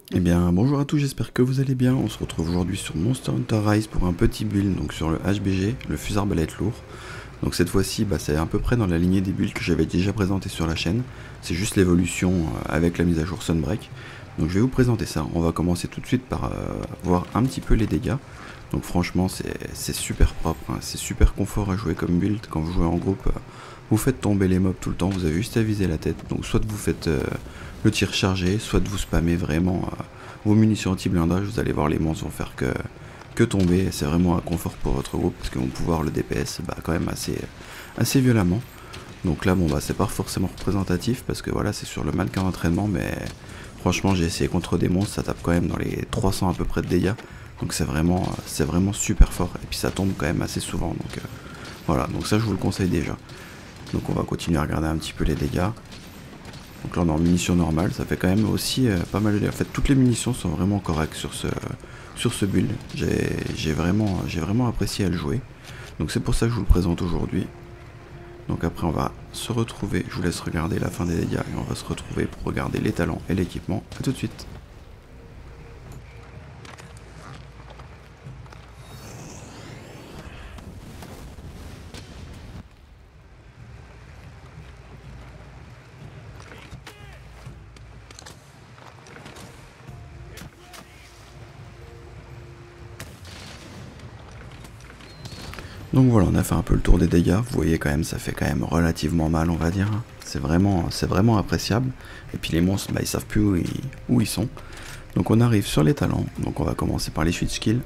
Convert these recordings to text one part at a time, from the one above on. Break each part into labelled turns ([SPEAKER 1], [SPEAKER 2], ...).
[SPEAKER 1] Eh bien, bonjour à tous, j'espère que vous allez bien. On se retrouve aujourd'hui sur Monster Hunter Rise pour un petit build, donc sur le HBG, le fusil arbalète lourd. Donc cette fois-ci, c'est à peu près dans la lignée des builds que j'avais déjà présenté sur la chaîne. C'est juste l'évolution avec la mise à jour Sunbreak. Donc je vais vous présenter ça. On va commencer tout de suite par voir un petit peu les dégâts. Donc franchement, c'est super propre, hein. C'est super confort à jouer comme build. Quand vous jouez en groupe, vous faites tomber les mobs tout le temps, vous avez juste à viser la tête. Donc soit vous faites le tir chargé, soit vous spammez vraiment vos munitions anti-blindage. Vous allez voir, les monstres vont faire que tomber. C'est vraiment un confort pour votre groupe parce qu'ils vont pouvoir le DPS quand même assez violemment. Donc là, c'est pas forcément représentatif parce que voilà, c'est sur le mannequin d'entraînement, mais franchement, j'ai essayé contre des monstres, ça tape quand même dans les 300 à peu près de dégâts. Donc c'est vraiment super fort. Et puis ça tombe quand même assez souvent. Donc voilà, donc ça je vous le conseille déjà. Donc on va continuer à regarder un petit peu les dégâts. Donc là on est en munitions normales, ça fait quand même aussi pas mal de dégâts. En fait, toutes les munitions sont vraiment correctes sur ce build. J'ai vraiment apprécié à le jouer. Donc c'est pour ça que je vous le présente aujourd'hui. Donc après on va se retrouver, je vous laisse regarder la fin des dégâts et on va se retrouver pour regarder les talents et l'équipement. A tout de suite. Donc voilà, on a fait un peu le tour des dégâts. Vous voyez quand même, ça fait quand même relativement mal, on va dire. C'est vraiment appréciable. Et puis les monstres, ils savent plus où ils sont. Donc on arrive sur les talents. Donc on va commencer par les switch skills.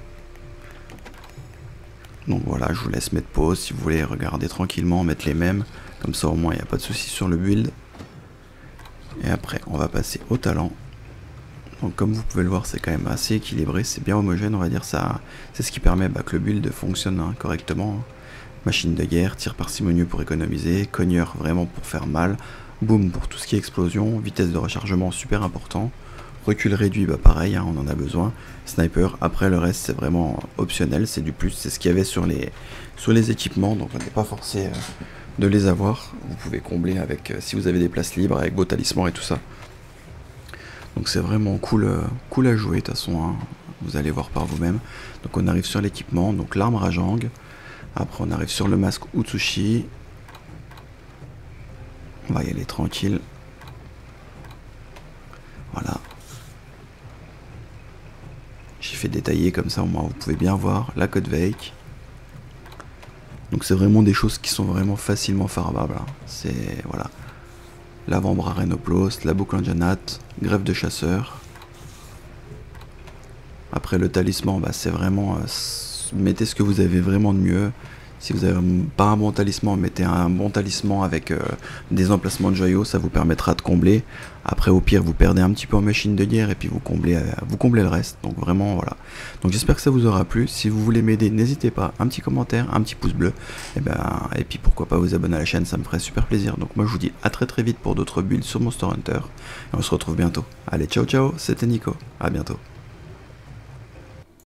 [SPEAKER 1] Donc voilà, je vous laisse mettre pause si vous voulez regarder tranquillement, mettre les mêmes. Comme ça au moins il n'y a pas de souci sur le build. Et après on va passer au talent. Donc comme vous pouvez le voir, c'est quand même assez équilibré, c'est bien homogène, on va dire ça. C'est ce qui permet que le build fonctionne correctement. Machine de guerre, tir parcimonieux pour économiser, cogneur vraiment pour faire mal, boom pour tout ce qui est explosion, vitesse de rechargement super important, recul réduit, pareil, on en a besoin, sniper, après le reste c'est vraiment optionnel, c'est du plus, c'est ce qu'il y avait sur les équipements, donc on n'est pas forcé de les avoir. Vous pouvez combler avec, si vous avez des places libres, avec vos talismans et tout ça. Donc c'est vraiment cool à jouer de toute façon, vous allez voir par vous-même. Donc on arrive sur l'équipement, donc l'arme Rajang. Après on arrive sur le masque Utsushi. On va y aller tranquille. Voilà. J'ai fait détailler comme ça, au moins vous pouvez bien voir la Code Veik. Donc c'est vraiment des choses qui sont vraiment facilement farbables. C'est voilà. L'avant-bras Rhenoplos, la boucle Anjanat, greffe de chasseur. Après le talisman, c'est vraiment mettez ce que vous avez vraiment de mieux. Si vous n'avez pas un bon talisman, mettez un bon talisman avec des emplacements de joyaux, ça vous permettra de combler. Après au pire vous perdez un petit peu en machine de guerre et puis vous comblez le reste. Donc vraiment voilà. Donc j'espère que ça vous aura plu. Si vous voulez m'aider, n'hésitez pas, un petit commentaire, un petit pouce bleu. Et puis pourquoi pas vous abonner à la chaîne, ça me ferait super plaisir. Donc moi je vous dis à très vite pour d'autres builds sur Monster Hunter. Et on se retrouve bientôt. Allez ciao ciao, c'était Nico, à bientôt.